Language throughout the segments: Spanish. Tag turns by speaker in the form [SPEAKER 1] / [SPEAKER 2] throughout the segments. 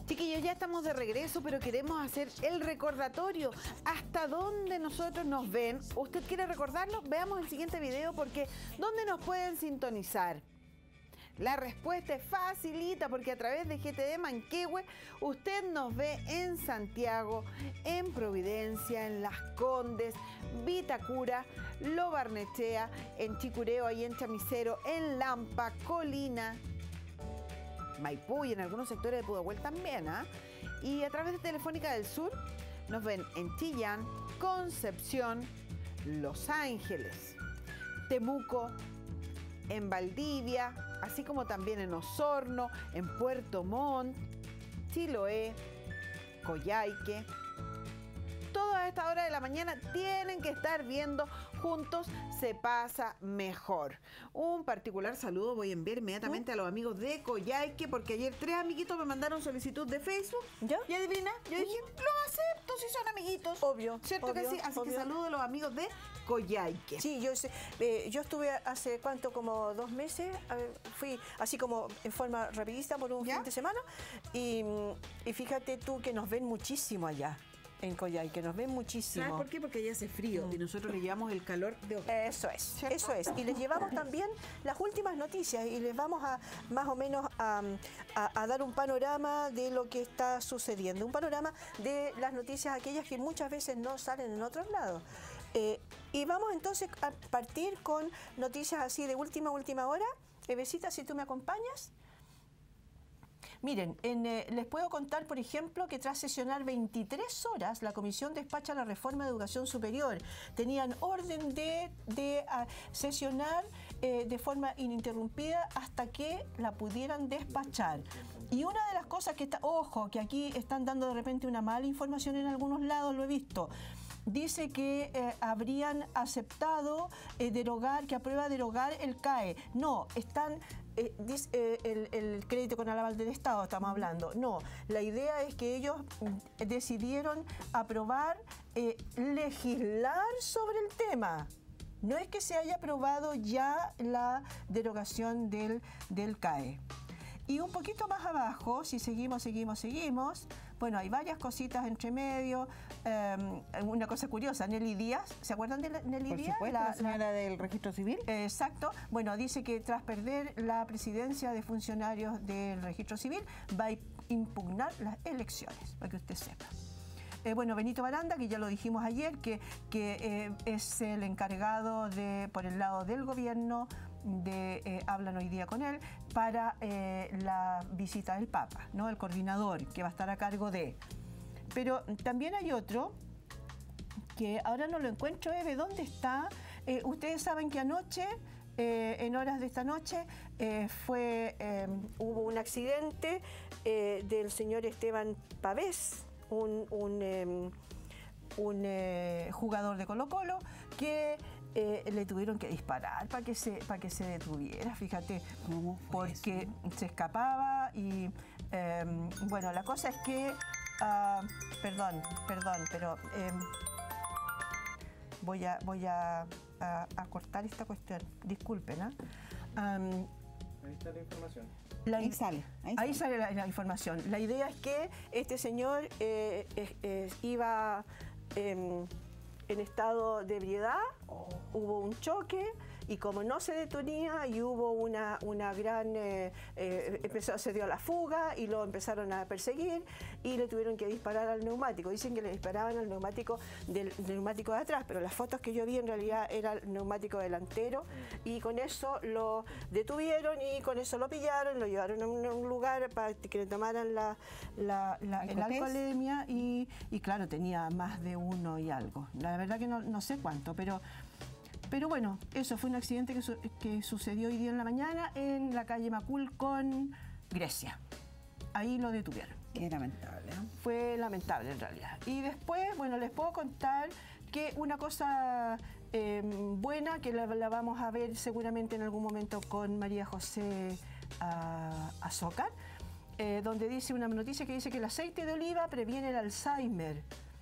[SPEAKER 1] Chiquillos, ya estamos de regreso, pero queremos hacer el recordatorio. ¿Hasta dónde nosotros nos ven? ¿Usted quiere recordarlo? Veamos el siguiente video porque ¿dónde nos pueden sintonizar? La respuesta es facilita porque a través de GTD Manquehue usted nos ve en Santiago, en Providencia, en Las Condes, Vitacura, Lo Barnechea, en Chicureo, ahí en Chamicero, en Lampa, Colina, Maipú y en algunos sectores de Pudahuel también, ¿ah? Y a través de Telefónica del Sur nos ven en Chillán, Concepción, Los Ángeles, Temuco, en Valdivia, así como también en Osorno, en Puerto Montt, Chiloé, Coyhaique. Todos a esta hora de la mañana tienen que estar viendo Juntos se pasa mejor. Un particular saludo voy a enviar inmediatamente a los amigos de Coyhaique, porque ayer 3 amiguitos me mandaron solicitud de Facebook.
[SPEAKER 2] ¿Ya?
[SPEAKER 1] Y adivina, yo dije, lo acepto si son amiguitos.
[SPEAKER 2] Obvio.
[SPEAKER 1] ¿Cierto
[SPEAKER 2] obvio,
[SPEAKER 1] que sí? Así
[SPEAKER 2] obvio.
[SPEAKER 1] que saludo a los amigos de Coyhaique.
[SPEAKER 2] Sí, yo estuve hace, ¿cuánto? Como 2 meses. Fui así como en forma rapidista por un fin de semana. Y fíjate tú que nos ven muchísimo allá. En Coyhaique, nos ven muchísimo.
[SPEAKER 1] ¿Sabes por qué? Porque allá hace frío y nosotros le llevamos el calor de otoño.
[SPEAKER 2] Eso es, ¿cierto? Eso es. Y les llevamos también las últimas noticias y les vamos a más o menos a dar un panorama de lo que está sucediendo. Un panorama de las noticias aquellas que muchas veces no salen en otros lados. Y vamos entonces a partir con noticias así de última hora. Evecita, si tú me acompañas. Miren, les puedo contar, por ejemplo, que tras sesionar 23 horas, la Comisión despacha la reforma de educación superior. Tenían orden de sesionar de forma ininterrumpida hasta que la pudieran despachar. Y una de las cosas que está, ojo, que aquí están dando de repente una mala información en algunos lados, lo he visto. Dice que habrían aceptado derogar, que aprueba derogar el CAE. No, están... el crédito con el aval del Estado estamos hablando. No, la idea es que ellos decidieron aprobar, legislar sobre el tema. No es que se haya aprobado ya la derogación del CAE. Y un poquito más abajo, si seguimos, bueno, hay varias cositas entre medio. Una cosa curiosa, Nelly Díaz, ¿se acuerdan de Nelly Díaz?
[SPEAKER 1] Por supuesto, la señora del registro civil.
[SPEAKER 2] Exacto. Bueno, dice que tras perder la presidencia de funcionarios del registro civil, va a impugnar las elecciones, para que usted sepa. Bueno, Benito Baranda, que ya lo dijimos ayer, que es el encargado por el lado del gobierno, hablan hoy día con él, para la visita del Papa, ¿no? El coordinador, que va a estar a cargo de. Pero también hay otro, que ahora no lo encuentro, Eve, ¿dónde está? Ustedes saben que anoche, en horas de esta noche, hubo un accidente del señor Esteban Pavés, un jugador de Colo-Colo que le tuvieron que disparar para que se detuviera, fíjate, porque se escapaba y bueno, la cosa es que perdón, pero voy a cortar esta cuestión, disculpen, ¿eh?
[SPEAKER 3] Ahí está la información.
[SPEAKER 2] Ahí sale la información. La idea es que este señor iba en estado de ebriedad, hubo un choque y como no se detenía y hubo una gran... se dio a la fuga y lo empezaron a perseguir y le tuvieron que disparar al neumático. Dicen que le disparaban al neumático del neumático de atrás, pero las fotos que yo vi en realidad era el neumático delantero y con eso lo detuvieron y con eso lo pillaron, lo llevaron a un lugar para que le tomaran la alcoholemia y claro, tenía más de 1 y algo. La verdad que no sé cuánto, pero bueno, eso fue un accidente que sucedió hoy día en la mañana en la calle Macul con Grecia. Ahí lo detuvieron.
[SPEAKER 1] Qué lamentable, ¿eh?
[SPEAKER 2] Fue lamentable en realidad. Y después, bueno, les puedo contar que una cosa buena, que la vamos a ver seguramente en algún momento con María José Azócar, donde dice una noticia que dice que el aceite de oliva previene el Alzheimer.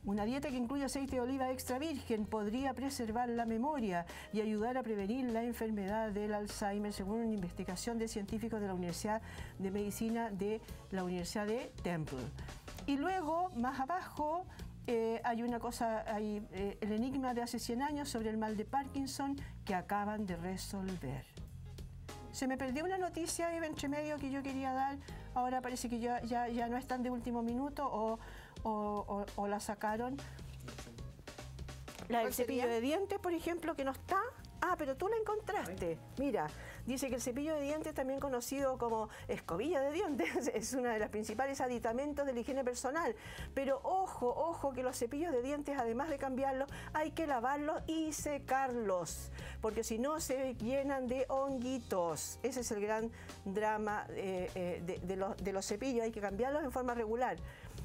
[SPEAKER 2] Una dieta que incluye aceite de oliva extra virgen podría preservar la memoria y ayudar a prevenir la enfermedad del Alzheimer, según una investigación de científicos de la Universidad de Medicina de la Universidad de Temple. Y luego, más abajo, hay una cosa, el enigma de hace 100 años sobre el mal de Parkinson que acaban de resolver. Se me perdió una noticia entre medio que yo quería dar, ahora parece que ya no están de último minuto o la sacaron. La del cepillo de dientes, por ejemplo, que no está. Ah, pero tú la encontraste. Mira, dice que el cepillo de dientes, también conocido como escobilla de dientes, es una de las principales aditamentos de la higiene personal. Pero ojo, ojo, que los cepillos de dientes, además de cambiarlos, hay que lavarlos y secarlos, porque si no se llenan de honguitos. Ese es el gran drama de los cepillos, hay que cambiarlos en forma regular.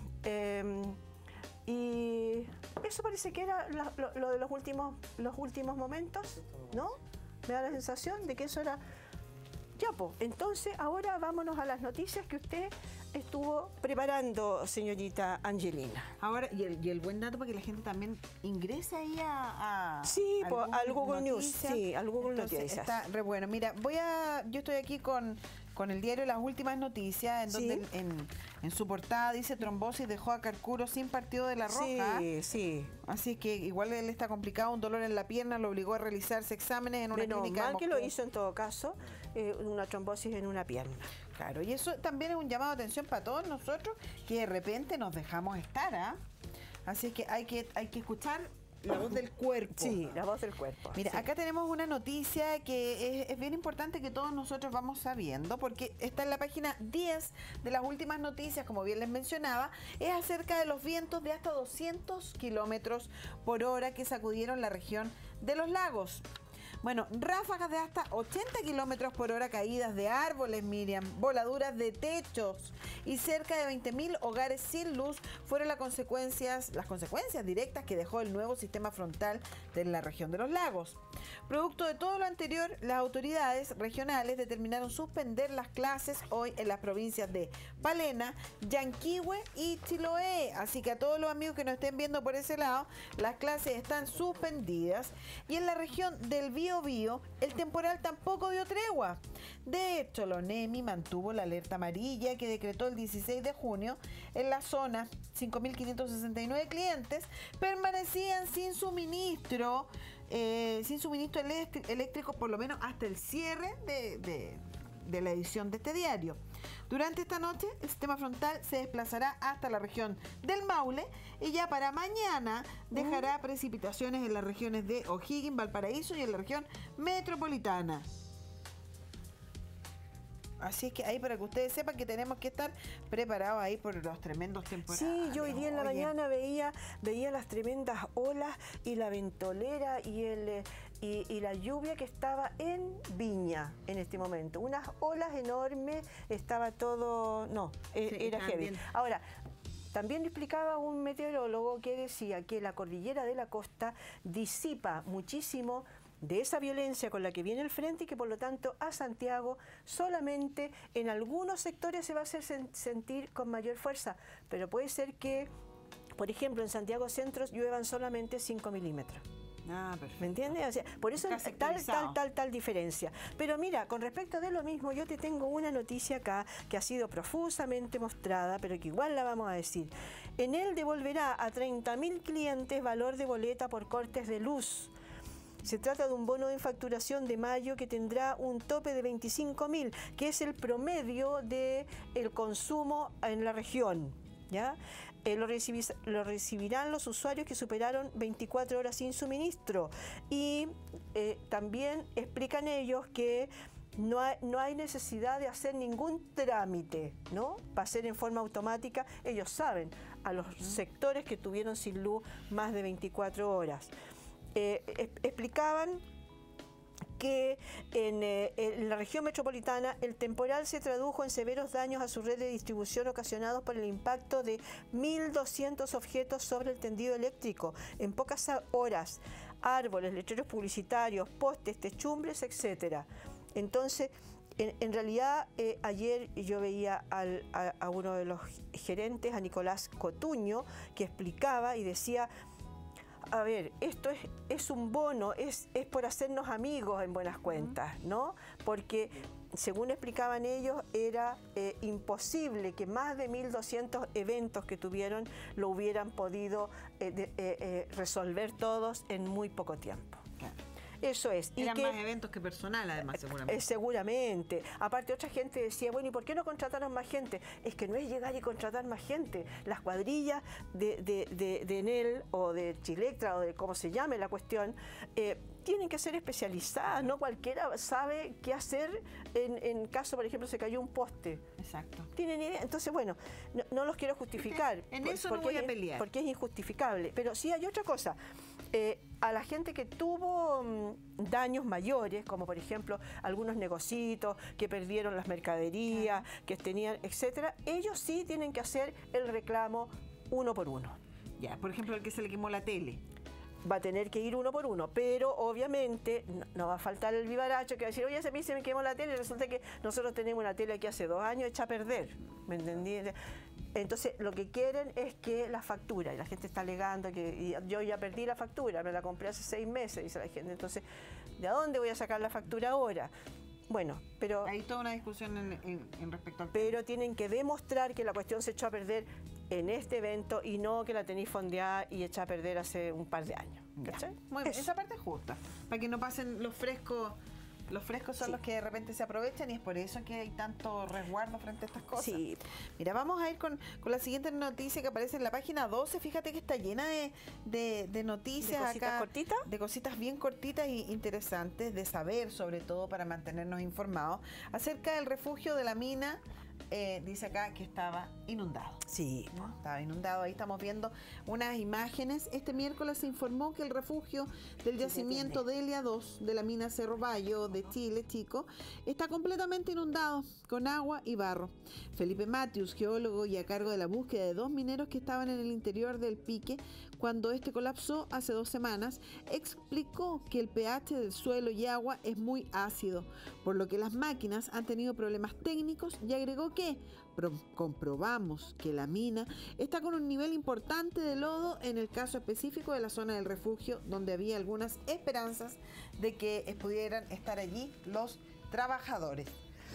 [SPEAKER 2] Y eso parece que era lo de los últimos momentos, ¿no? Me da la sensación de que eso era... Ya, pues, entonces ahora vámonos a las noticias que usted estuvo preparando, señorita Angelina.
[SPEAKER 1] Ahora, y el buen dato para que la gente también ingrese ahí
[SPEAKER 2] sí, pues, al Google
[SPEAKER 1] Noticias.
[SPEAKER 2] News, sí, al Google
[SPEAKER 1] Entonces,
[SPEAKER 2] Noticias.
[SPEAKER 1] Está re bueno. Mira, yo estoy aquí con el diario Las Últimas Noticias, en donde en su portada dice: trombosis dejó a Carcuro sin partido de la Roja.
[SPEAKER 2] Sí, sí.
[SPEAKER 1] Así que igual él está complicado, un dolor en la pierna lo obligó a realizarse exámenes en una clínica de
[SPEAKER 2] mal
[SPEAKER 1] Moscú.
[SPEAKER 2] que lo hizo en todo caso, una trombosis en una pierna.
[SPEAKER 1] Claro, y eso también es un llamado de atención para todos nosotros que de repente nos dejamos estar, ¿ah? Así que hay que escuchar la voz del cuerpo.
[SPEAKER 2] Sí, la voz del cuerpo.
[SPEAKER 1] Mira,
[SPEAKER 2] sí.
[SPEAKER 1] Acá tenemos una noticia que es bien importante que todos nosotros vamos sabiendo, porque está en la página 10 de Las Últimas Noticias, como bien les mencionaba, es acerca de los vientos de hasta 200 kilómetros por hora que sacudieron la región de los lagos. Bueno, ráfagas de hasta 80 kilómetros por hora, caídas de árboles, Miriam, voladuras de techos y cerca de 20.000 hogares sin luz fueron las consecuencias directas que dejó el nuevo sistema frontal de la región de los lagos. Producto de todo lo anterior, las autoridades regionales determinaron suspender las clases hoy en las provincias de Palena, Yanquihue y Chiloé. Así que a todos los amigos que nos estén viendo por ese lado, las clases están suspendidas. Y en la región del Biobío, el temporal tampoco dio tregua. De hecho, la ONEMI mantuvo la alerta amarilla que decretó el 16 de junio. En la zona, 5.569 clientes permanecían sin suministro eléctrico por lo menos hasta el cierre de la edición de este diario. Durante esta noche, el sistema frontal se desplazará hasta la región del Maule y ya para mañana dejará precipitaciones en las regiones de O'Higgins, Valparaíso y en la región metropolitana. Así es que ahí para que ustedes sepan que tenemos que estar preparados ahí por los tremendos temporales.
[SPEAKER 2] Sí, yo hoy día en la mañana veía las tremendas olas y la ventolera y la lluvia que estaba en Viña en este momento. Unas olas enormes, estaba todo... No, era heavy. Bien. Ahora, también explicaba un meteorólogo que decía que la cordillera de la costa disipa muchísimo de esa violencia con la que viene el frente y que por lo tanto a Santiago solamente en algunos sectores se va a hacer sentir con mayor fuerza, pero puede ser que, por ejemplo, en Santiago Centro lluevan solamente 5 milímetros.
[SPEAKER 1] Ah, perfecto.
[SPEAKER 2] ¿Me entiendes? O sea, por eso tal diferencia. Pero mira, con respecto de lo mismo, yo te tengo una noticia acá que ha sido profusamente mostrada, pero que igual la vamos a decir. Enel devolverá a 30.000 clientes valor de boleta por cortes de luz. Se trata de un bono de facturación de mayo que tendrá un tope de 25.000, que es el promedio del consumo en la región, ¿ya? Lo recibirán los usuarios que superaron 24 horas sin suministro. Y también explican ellos que no hay necesidad de hacer ningún trámite, ¿no? Va a ser en forma automática. Ellos saben a los sectores que tuvieron sin luz más de 24 horas. Explicaban que en la región metropolitana el temporal se tradujo en severos daños a su red de distribución ocasionados por el impacto de 1.200 objetos sobre el tendido eléctrico en pocas horas, árboles, letreros publicitarios, postes, techumbres, etc. Entonces, En realidad, ayer yo veía a uno de los gerentes, a Nicolás Cotuño, que explicaba y decía, a ver, esto es un bono, es por hacernos amigos en buenas cuentas, ¿no? Porque, según explicaban ellos, era imposible que más de 1.200 eventos que tuvieron lo hubieran podido resolver todos en muy poco tiempo.
[SPEAKER 1] Claro.
[SPEAKER 2] Eso es.
[SPEAKER 1] Eran más eventos que personal, además, seguramente.
[SPEAKER 2] Seguramente. Aparte, otra gente decía, bueno, ¿y por qué no contrataron más gente? Es que no es llegar y contratar más gente. Las cuadrillas de Enel o de Chilectra o de cómo se llame la cuestión, tienen que ser especializadas. No cualquiera sabe qué hacer en caso, por ejemplo, se cayó un poste.
[SPEAKER 1] Exacto.
[SPEAKER 2] ¿Tienen idea? Entonces, bueno, no los quiero justificar.
[SPEAKER 1] En eso no voy a pelear.
[SPEAKER 2] Porque es injustificable. Pero sí hay otra cosa. A la gente que tuvo daños mayores, como por ejemplo algunos negocios que perdieron las mercaderías, que tenían, etcétera, ellos sí tienen que hacer el reclamo uno por uno.
[SPEAKER 1] Ya, por ejemplo, el que se le quemó la tele.
[SPEAKER 2] Va a tener que ir uno por uno, pero obviamente no va a faltar el vivaracho que va a decir, oye, a mí se me quemó la tele y resulta que nosotros tenemos una tele que hace 2 años hecha a perder, ¿me entendí? Entonces, lo que quieren es que la factura, y la gente está alegando que yo ya perdí la factura, me la compré hace 6 meses, dice la gente, entonces, ¿de dónde voy a sacar la factura ahora? Bueno, pero...
[SPEAKER 1] Hay toda una discusión en respecto al...
[SPEAKER 2] Pero tienen que demostrar que la cuestión se echó a perder en este evento y no que la tenéis fondeada y echada a perder hace un par de años. ¿Cachai?
[SPEAKER 1] Muy bien, esa parte es justa, para que no pasen los frescos. Los frescos son los que de repente se aprovechan y es por eso que hay tanto resguardo frente a estas cosas.
[SPEAKER 2] Sí.
[SPEAKER 1] Mira, vamos a ir con la siguiente noticia que aparece en la página 12. Fíjate que está llena de noticias
[SPEAKER 2] ¿De cositas
[SPEAKER 1] acá.
[SPEAKER 2] cortitas?
[SPEAKER 1] De cositas bien cortitas e interesantes de saber, sobre todo para mantenernos informados, acerca del refugio de la mina. Dice acá que estaba inundado.
[SPEAKER 2] Sí.
[SPEAKER 1] ¿No? Estaba inundado. Ahí estamos viendo unas imágenes. Este miércoles se informó que el refugio del yacimiento Delia 2 de la mina Cerro Bayo de Chile, Chico, está completamente inundado con agua y barro. Felipe Matius, geólogo y a cargo de la búsqueda de 2 mineros que estaban en el interior del pique cuando este colapsó hace 2 semanas, explicó que el pH del suelo y agua es muy ácido, por lo que las máquinas han tenido problemas técnicos, y agregó que comprobamos que la mina está con un nivel importante de lodo en el caso específico de la zona del refugio, donde había algunas esperanzas de que pudieran estar allí los trabajadores.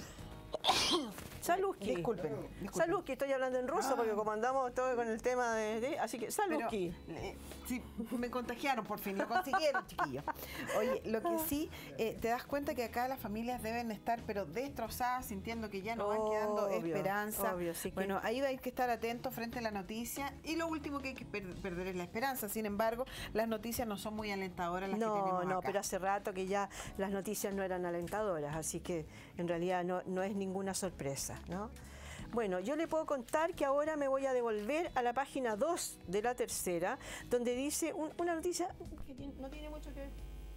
[SPEAKER 2] Saluski.
[SPEAKER 1] Disculpen.
[SPEAKER 2] Saluski, estoy hablando en ruso porque como andamos todo con el tema así que Saluski.
[SPEAKER 1] Sí, me contagiaron por fin, lo consiguieron, chiquillos. Oye, lo que sí, te das cuenta que acá las familias deben estar pero destrozadas, sintiendo que ya no van quedando esperanza.
[SPEAKER 2] Obvio, sí que...
[SPEAKER 1] Bueno, ahí hay que estar atentos frente a la noticia, y lo último que hay que perder es la esperanza. Sin embargo, las noticias no son muy alentadoras las que tenemos acá.
[SPEAKER 2] No, pero hace rato que ya las noticias no eran alentadoras, así que en realidad no es ninguna sorpresa, ¿no? Bueno, yo le puedo contar que ahora me voy a devolver a la página 2 de La Tercera, donde dice una noticia que no tiene mucho que ver.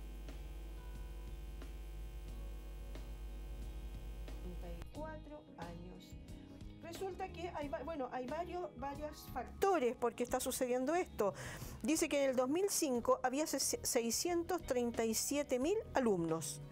[SPEAKER 2] 34 años. Resulta que hay varios factores por qué está sucediendo esto. Dice que en el 2005 había 637.000 alumnos.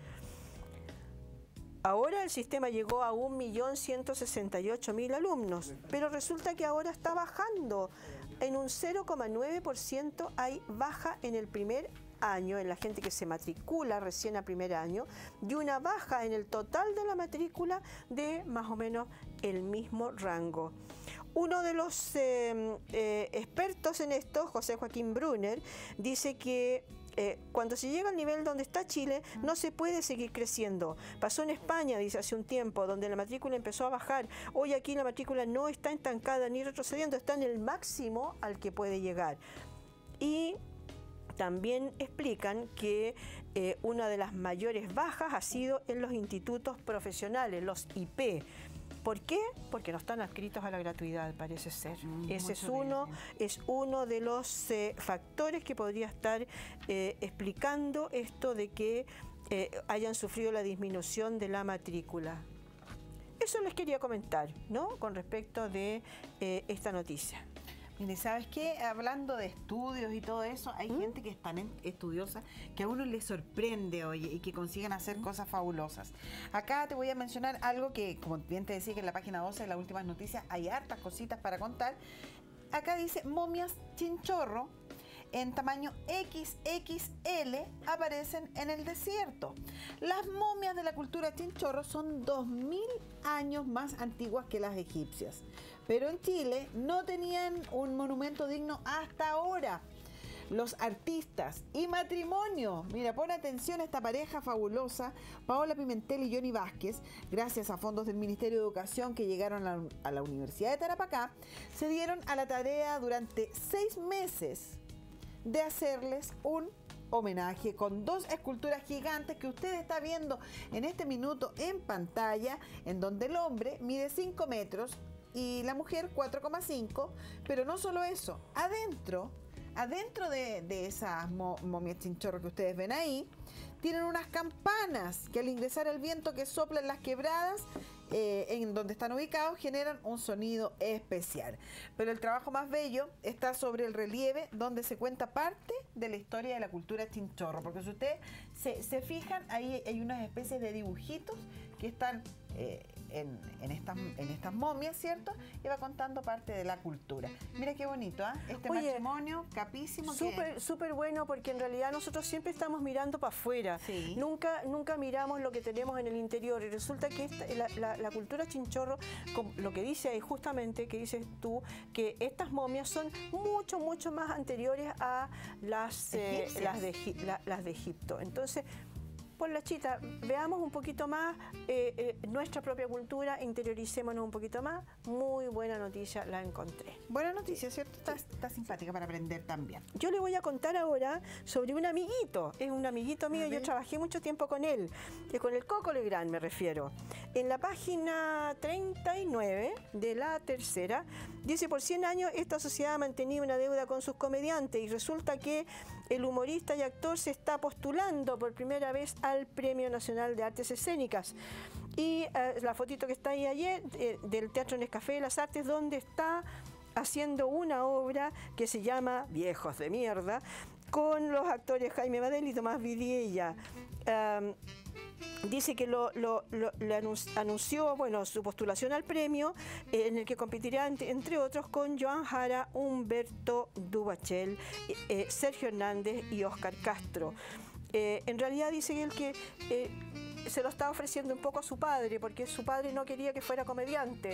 [SPEAKER 2] Ahora el sistema llegó a 1.168.000 alumnos, pero resulta que ahora está bajando. En un 0,9% hay baja en el primer año, en la gente que se matricula recién a primer año, y una baja en el total de la matrícula de más o menos el mismo rango. Uno de los expertos en esto, José Joaquín Brunner, dice que cuando se llega al nivel donde está Chile, no se puede seguir creciendo. Pasó en España, dice, hace un tiempo, donde la matrícula empezó a bajar. Hoy aquí la matrícula no está estancada ni retrocediendo, está en el máximo al que puede llegar. Y también explican que una de las mayores bajas ha sido en los institutos profesionales, los IP. ¿Por qué? Porque no están adscritos a la gratuidad, parece ser. Ese es uno de los factores que podría estar explicando esto de que hayan sufrido la disminución de la matrícula. Eso les quería comentar, ¿no? Con respecto de esta noticia.
[SPEAKER 1] Mire, ¿sabes qué? Hablando de estudios y todo eso, hay gente que es tan estudiosa que a uno le sorprende, oye, y que consiguen hacer cosas fabulosas. Acá te voy a mencionar algo que, como bien te decía, que en la página 12 de las últimas noticias hay hartas cositas para contar. Acá dice, momias chinchorro en tamaño XXL aparecen en el desierto. Las momias de la cultura chinchorro son 2000 años más antiguas que las egipcias, pero en Chile no tenían un monumento digno hasta ahora. Los artistas y matrimonio. Mira, pon atención a esta pareja fabulosa, Paola Pimentel y Johnny Vázquez, gracias a fondos del Ministerio de Educación que llegaron a la Universidad de Tarapacá, se dieron a la tarea durante 6 meses de hacerles un homenaje con 2 esculturas gigantes que usted está viendo en este minuto en pantalla, en donde el hombre mide 5 metros y la mujer 4,5, pero no solo eso, adentro de esas momias chinchorro que ustedes ven ahí, tienen unas campanas que al ingresar el viento que sopla en las quebradas en donde están ubicados generan un sonido especial. Pero el trabajo más bello está sobre el relieve, donde se cuenta parte de la historia de la cultura chinchorro, porque si ustedes se fijan, ahí hay unas especies de dibujitos que están en estas momias, ¿cierto? Y va contando parte de la cultura. Mira qué bonito, ¿ah? Este matrimonio, capísimo.
[SPEAKER 2] Súper bueno, porque en realidad nosotros siempre estamos mirando para afuera.
[SPEAKER 1] Sí.
[SPEAKER 2] Nunca miramos lo que tenemos en el interior. Y resulta que la cultura chinchorro, lo que dice ahí justamente, que dices tú, que estas momias son mucho más anteriores a las de Egipto. Entonces, por la Chita, veamos un poquito más nuestra propia cultura, interioricémonos un poquito más. Muy buena noticia, la encontré.
[SPEAKER 1] Buena noticia, ¿cierto? Está simpática para aprender también.
[SPEAKER 2] Yo le voy a contar ahora sobre un amiguito. Es un amiguito mío, yo trabajé mucho tiempo con él, con el Coco Legrand me refiero. En la página 39 de La Tercera, dice, por 100 años esta sociedad ha mantenido una deuda con sus comediantes y resulta que el humorista y actor se está postulando por primera vez al Premio Nacional de Artes Escénicas. Y la fotito que está ahí ayer del Teatro Nescafé de las Artes, donde está haciendo una obra que se llama Viejos de Mierda, con los actores Jaime Badel y Tomás Vidiella. Dice que anunció su postulación al premio, en el que competirá, entre otros, con Joan Jara, Humberto Dubachel, Sergio Hernández y Óscar Castro. En realidad dice él que se lo está ofreciendo un poco a su padre, porque su padre no quería que fuera comediante.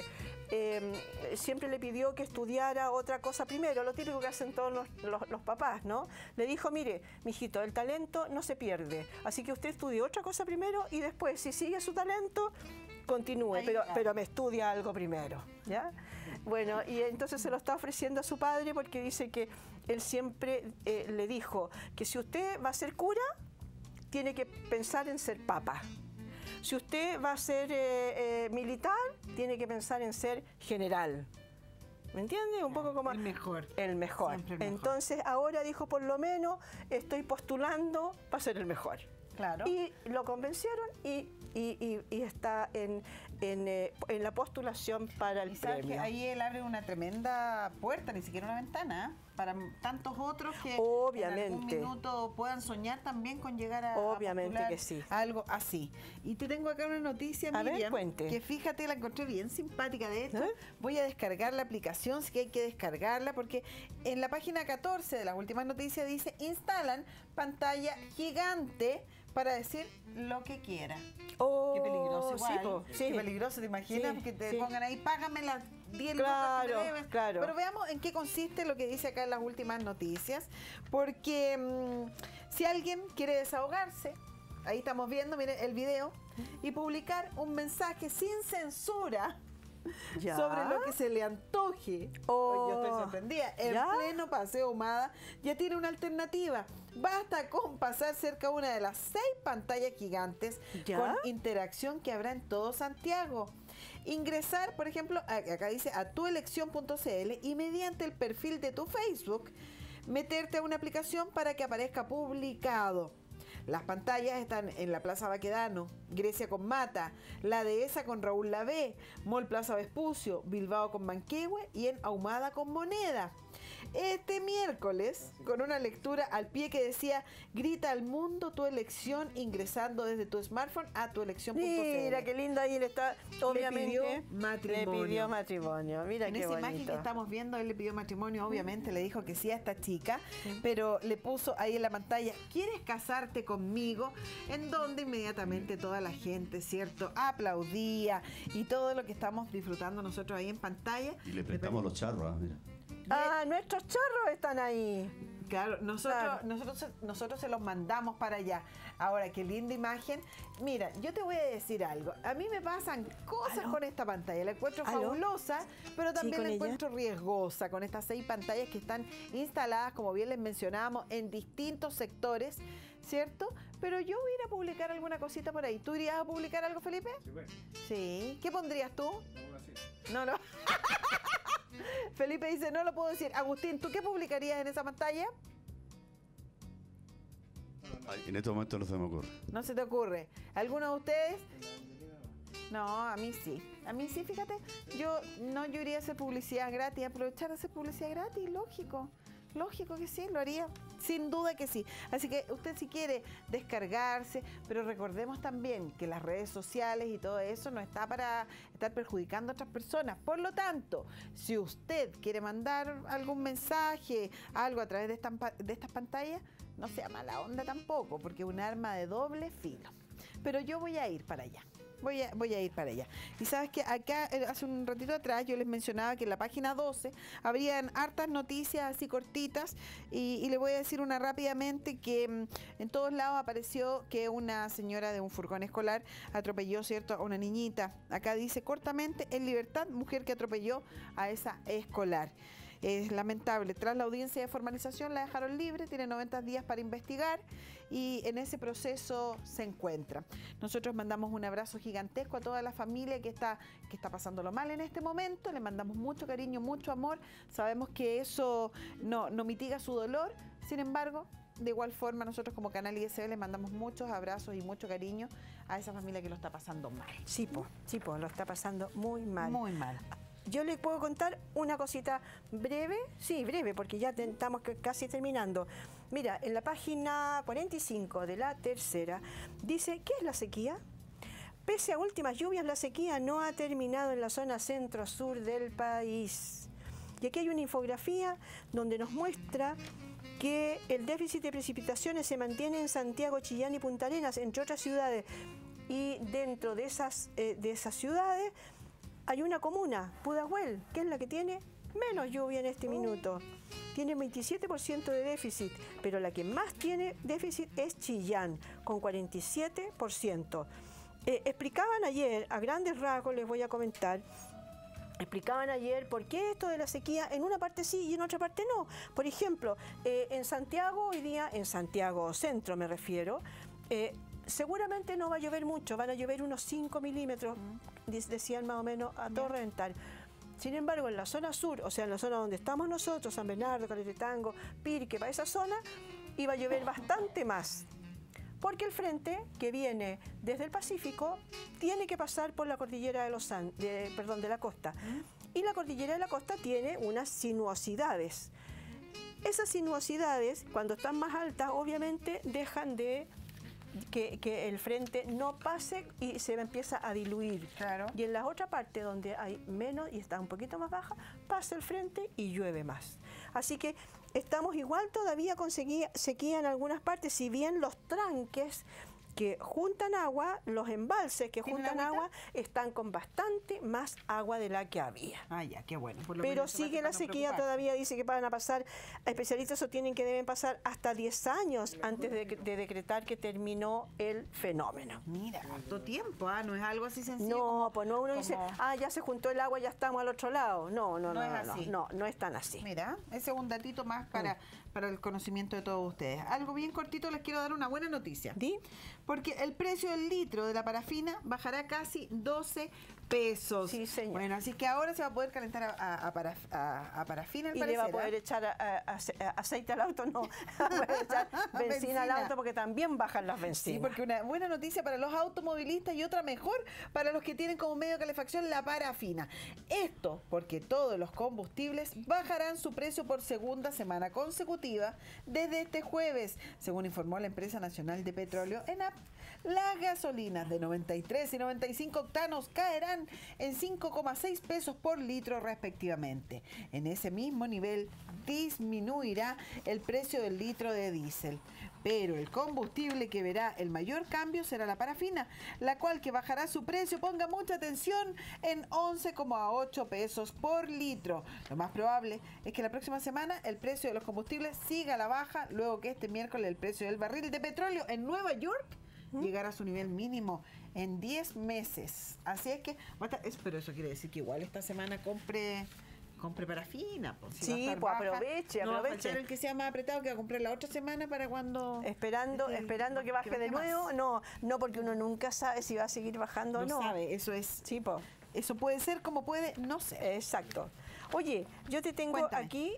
[SPEAKER 2] Siempre le pidió que estudiara otra cosa primero, lo típico que hacen todos los papás, ¿no? Le dijo, mire, mijito, el talento no se pierde, así que usted estudie otra cosa primero y después, si sigue su talento, continúe, pero me estudia algo primero, ¿ya? Bueno, y entonces se lo está ofreciendo a su padre porque dice que él siempre le dijo que si usted va a ser cura, tiene que pensar en ser papa. Si usted va a ser militar, tiene que pensar en ser general. ¿Me entiende? Un poco como...
[SPEAKER 1] El mejor.
[SPEAKER 2] El mejor.
[SPEAKER 1] Siempre el mejor.
[SPEAKER 2] Entonces, ahora dijo, por lo menos, estoy postulando para ser el mejor.
[SPEAKER 1] Claro.
[SPEAKER 2] Y lo convencieron y está en la postulación para el premio.
[SPEAKER 1] Que ahí él abre una tremenda puerta, ni siquiera una ventana, para tantos otros que
[SPEAKER 2] obviamente
[SPEAKER 1] en algún minuto puedan soñar también con llegar a
[SPEAKER 2] obviamente que sí.
[SPEAKER 1] Algo así. Y te tengo acá una noticia, Miriam,
[SPEAKER 2] cuente.
[SPEAKER 1] Que fíjate, la encontré bien simpática. De hecho, voy a descargar la aplicación, sí que hay que descargarla, porque en la página 14 de las últimas noticias dice, instalan pantalla gigante para decir lo que quiera. Qué peligroso igual.
[SPEAKER 2] Sí,
[SPEAKER 1] Qué peligroso, ¿te imaginas? Que te pongan ahí, págame las 10 lucas que te debes.
[SPEAKER 2] Claro.
[SPEAKER 1] Pero veamos en qué consiste lo que dice acá en las últimas noticias. Porque si alguien quiere desahogarse, ahí estamos viendo, miren el video, y publicar un mensaje sin censura sobre lo que se le antoje. Yo estoy sorprendida. En pleno Paseo Ahumada ya tiene una alternativa. Basta con pasar cerca de una de las 6 pantallas gigantes con interacción que habrá en todo Santiago. Ingresar, por ejemplo, acá dice a tuelección.cl y mediante el perfil de tu Facebook, meterte a una aplicación para que aparezca publicado. Las pantallas están en la Plaza Baquedano, Grecia con Mata, La Dehesa con Raúl Lavé, Mall Plaza Vespucio, Bilbao con Manquehue y en Ahumada con Moneda. Este miércoles, con una lectura al pie que decía: grita al mundo tu elección ingresando desde tu smartphone a tuelección.cl.
[SPEAKER 2] Mira, qué lindo ahí le está, obviamente.
[SPEAKER 1] Le pidió matrimonio.
[SPEAKER 2] Le pidió matrimonio, mira
[SPEAKER 1] En
[SPEAKER 2] qué
[SPEAKER 1] esa
[SPEAKER 2] bonito.
[SPEAKER 1] imagen que estamos viendo, él le pidió matrimonio, obviamente le dijo que sí a esta chica, pero le puso ahí en la pantalla: ¿quieres casarte conmigo? En donde inmediatamente toda la gente, ¿cierto?, aplaudía y todo lo que estamos disfrutando nosotros ahí en pantalla.
[SPEAKER 4] Y le prestamos los charros, mira.
[SPEAKER 2] Ah, nuestros charros están ahí.
[SPEAKER 1] Claro, nosotros se los mandamos para allá. Ahora, qué linda imagen. Mira, yo te voy a decir algo. A mí me pasan cosas con esta pantalla. La encuentro fabulosa, pero también
[SPEAKER 2] con
[SPEAKER 1] la
[SPEAKER 2] ella.
[SPEAKER 1] encuentro riesgosa con estas 6 pantallas que están instaladas, como bien les mencionábamos, en distintos sectores, ¿cierto? Pero yo voy a ir a publicar alguna cosita por ahí. ¿Tú irías a publicar algo, Felipe?
[SPEAKER 3] Sí, pues.
[SPEAKER 1] Sí. ¿Qué pondrías tú?
[SPEAKER 3] Vamos así.
[SPEAKER 1] No, no. Felipe dice: no lo puedo decir. Agustín, ¿tú qué publicarías en esa pantalla?
[SPEAKER 4] Ay, en este momento no se me ocurre.
[SPEAKER 1] No se te ocurre. ¿Alguno de ustedes? No, a mí sí. A mí sí, fíjate. Yo iría a hacer publicidad gratis, aprovechar de hacer publicidad gratis, lógico. Lógico que sí, lo haría. Sin duda que sí. Así que usted si quiere descargarse, pero recordemos también que las redes sociales y todo eso no está para estar perjudicando a otras personas. Por lo tanto, si usted quiere mandar algún mensaje, algo a través de estas pantallas, no sea mala onda tampoco, porque es un arma de doble filo. Pero yo voy a ir para allá. Voy a ir para allá. Y sabes que acá, hace un ratito atrás, yo les mencionaba que en la página 12 habrían hartas noticias así cortitas, y le voy a decir una rápidamente que en todos lados apareció que una señora de un furgón escolar atropelló, ¿cierto?, a una niñita. Acá dice cortamente: en libertad, mujer que atropelló a esa escolar. Es lamentable. Tras la audiencia de formalización la dejaron libre, tiene 90 días para investigar y en ese proceso se encuentra. Nosotros mandamos un abrazo gigantesco a toda la familia que está pasándolo mal en este momento. Le mandamos mucho cariño, mucho amor. Sabemos que eso no mitiga su dolor. Sin embargo, de igual forma, nosotros como Canal ISB les mandamos muchos abrazos y mucho cariño a esa familia que lo está pasando mal.
[SPEAKER 2] Sí, lo está pasando muy mal.
[SPEAKER 1] Muy mal.
[SPEAKER 2] Yo les puedo contar una cosita breve, porque ya estamos casi terminando. Mira, en la página 45 de La Tercera dice: ¿qué es la sequía? Pese a últimas lluvias, la sequía no ha terminado en la zona centro-sur del país. Y aquí hay una infografía donde nos muestra que el déficit de precipitaciones se mantiene en Santiago, Chillán y Punta Arenas, entre otras ciudades. Y dentro de esas ciudades hay una comuna, Pudahuel, que es la que tiene menos lluvia en este minuto. Tiene 27% de déficit, pero la que más tiene déficit es Chillán, con 47%. Explicaban ayer, a grandes rasgos les voy a comentar, explicaban ayer por qué esto de la sequía en una parte sí y en otra parte no. Por ejemplo, en Santiago hoy día, en Santiago Centro me refiero, seguramente no va a llover mucho, van a llover unos 5 milímetros, decían más o menos a todo reventar. Sin embargo, en la zona sur, o sea, en la zona donde estamos nosotros, San Bernardo, Caletetango, Pirque, para esa zona, iba a llover bastante más. Porque el frente que viene desde el Pacífico tiene que pasar por la cordillera de la costa. Y la cordillera de la costa tiene unas sinuosidades. Esas sinuosidades, cuando están más altas, obviamente dejan de que el frente no pase y se empieza a diluir. Claro. Y en la otra parte donde hay menos y está un poquito más baja, pasa el frente y llueve más. Así que estamos igual todavía con sequía en algunas partes, si bien los tranques que juntan agua, los embalses que juntan agua, están con bastante más agua de la que había.
[SPEAKER 1] Ah, ya, qué bueno.
[SPEAKER 2] Pero sigue la sequía, todavía dice que van a pasar, especialistas sostienen que deben pasar hasta 10 años antes de decretar que terminó el fenómeno.
[SPEAKER 1] Mira, harto tiempo, no es algo así sencillo.
[SPEAKER 2] No, pues no uno dice, ya se juntó el agua, ya estamos al otro lado. No es tan así.
[SPEAKER 1] Mira, ese es un datito más para el conocimiento de todos ustedes. Algo bien cortito, les quiero dar una buena noticia.
[SPEAKER 2] ¿Sí?
[SPEAKER 1] Porque el precio del litro de la parafina bajará casi 12 pesos.
[SPEAKER 2] Sí, señor.
[SPEAKER 1] Bueno, así que ahora se va a poder calentar a parafina, al
[SPEAKER 2] Y
[SPEAKER 1] parecer.
[SPEAKER 2] le va a poder echar aceite al auto, no, va a poder echar benzina al auto porque también bajan las bencinas.
[SPEAKER 1] Sí, porque una buena noticia para los automovilistas y otra mejor para los que tienen como medio de calefacción la parafina. Esto porque todos los combustibles bajarán su precio por segunda semana consecutiva desde este jueves, según informó la empresa nacional de petróleo ENAP. Las gasolinas de 93 y 95 octanos caerán en 5,6 pesos por litro respectivamente. En ese mismo nivel disminuirá el precio del litro de diésel. Pero el combustible que verá el mayor cambio será la parafina, la cual que bajará su precio, ponga mucha atención, en 11,8 pesos por litro. Lo más probable es que la próxima semana el precio de los combustibles siga a la baja, luego que este miércoles el precio del barril de petróleo en Nueva York llegar a su nivel mínimo en 10 meses. Así es que, pero eso quiere decir que igual esta semana compre parafina. Pues, si
[SPEAKER 2] sí, pues aproveche.
[SPEAKER 1] No va a faltar el que sea más apretado, que va a comprar la otra semana para cuando...
[SPEAKER 2] Esperando que baje de nuevo. No, porque uno nunca sabe si va a seguir bajando o no.
[SPEAKER 1] No sabe, eso es...
[SPEAKER 2] Sí, pues.
[SPEAKER 1] Eso puede ser como puede, no sé.
[SPEAKER 2] Exacto. Oye, yo te tengo
[SPEAKER 1] Cuéntame.
[SPEAKER 2] aquí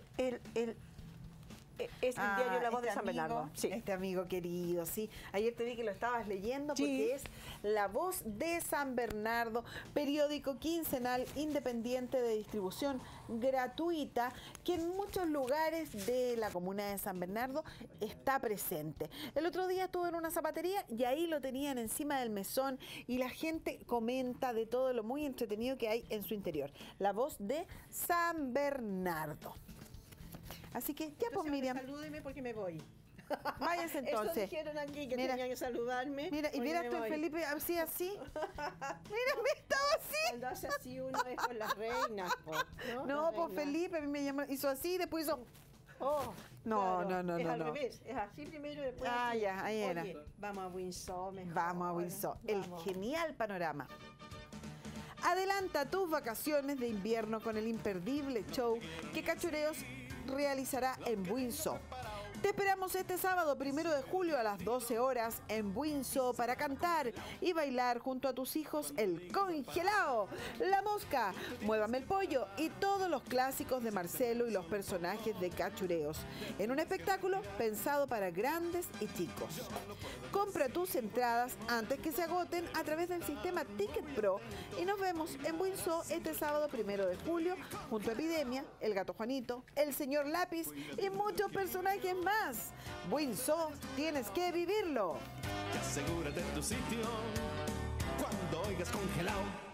[SPEAKER 2] es el diario La Voz de San Bernardo.
[SPEAKER 1] Sí. Este amigo querido, sí. Ayer te vi que lo estabas leyendo porque
[SPEAKER 2] Sí.
[SPEAKER 1] es La Voz de San Bernardo, periódico quincenal independiente de distribución gratuita que en muchos lugares de la comuna de San Bernardo está presente. El otro día estuve en una zapatería y ahí lo tenían encima del mesón y la gente comenta de todo lo muy entretenido que hay en su interior. La Voz de San Bernardo. Así que ya, pues, Miriam.
[SPEAKER 2] Salúdeme porque me voy.
[SPEAKER 1] Váyanse entonces.
[SPEAKER 2] Eso dijeron aquí que
[SPEAKER 1] Mira,
[SPEAKER 2] tenía que saludarme.
[SPEAKER 1] Mira, y
[SPEAKER 2] porque
[SPEAKER 1] mira
[SPEAKER 2] me
[SPEAKER 1] esto,
[SPEAKER 2] voy.
[SPEAKER 1] Felipe, así. Mira, me estaba así.
[SPEAKER 2] Cuando hace así uno es con las reinas.
[SPEAKER 1] No,
[SPEAKER 2] Las
[SPEAKER 1] pues
[SPEAKER 2] reinas.
[SPEAKER 1] Felipe a mí me llamó, hizo así, después hizo...
[SPEAKER 2] Oh,
[SPEAKER 1] No,
[SPEAKER 2] claro,
[SPEAKER 1] no,
[SPEAKER 2] es
[SPEAKER 1] no,
[SPEAKER 2] al
[SPEAKER 1] no.
[SPEAKER 2] revés, es así primero y después
[SPEAKER 1] Ah,
[SPEAKER 2] así.
[SPEAKER 1] ya, ahí era.
[SPEAKER 2] Oye, vamos a Windsor mejor.
[SPEAKER 1] Vamos a Windsor. El
[SPEAKER 2] Vamos.
[SPEAKER 1] genial panorama. Adelanta tus vacaciones de invierno con el imperdible show que Cachureos realizará en Windsor. Te esperamos este sábado 1 de julio a las 12 horas en Windsor para cantar y bailar junto a tus hijos El Congelao, La Mosca, Muévame el Pollo y todos los clásicos de Marcelo y los personajes de Cachureos, en un espectáculo pensado para grandes y chicos. Compra tus entradas antes que se agoten a través del sistema Ticket Pro y nos vemos en Windsor este sábado 1 de julio junto a Epidemia, El Gato Juanito, El Señor Lápiz y muchos personajes más. Windsor, tienes que vivirlo.
[SPEAKER 5] Y asegúrate en tu sitio cuando oigas Congelao.